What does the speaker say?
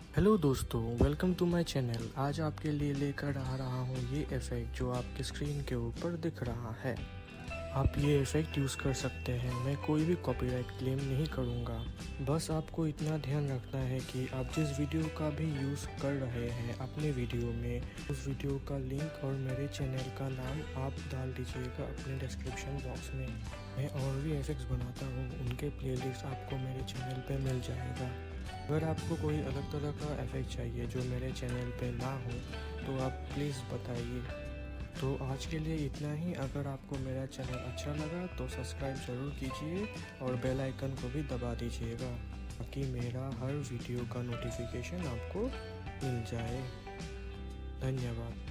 Hello दोस्तों, welcome to my channel. आज आपके लिए लेकर आ रहा हूँ ये इफ़ेक्ट जो आपके स्क्रीन के ऊपर दिख रहा है। आप ये इफ़ेक्ट यूज़ कर सकते हैं। मैं कोई भी कॉपीराइट क्लेम नहीं करूँगा। बस आपको इतना ध्यान रखना है कि आप जिस वीडियो का भी यूज़ कर रहे हैं अपने वीडियो में, उस वीडियो का लिंक और मेरे चैनल का नाम आप डाल दीजिएगा अपने डिस्क्रिप्शन बॉक्स में। मैं और भी इफ़ेक्ट्स बनाता हूँ, उनके प्लेलिस्ट आपको मेरे चैनल पे मिल जाएगा। अगर आपको कोई अलग तरह का इफ़ेक्ट चाहिए जो मेरे चैनल पे ना हो तो आप प्लीज़ बताइए। तो आज के लिए इतना ही। अगर आपको मेरा चैनल अच्छा लगा तो सब्सक्राइब ज़रूर कीजिए और बेल आइकन को भी दबा दीजिएगा ताकि मेरा हर वीडियो का नोटिफिकेशन आपको मिल जाए। धन्यवाद।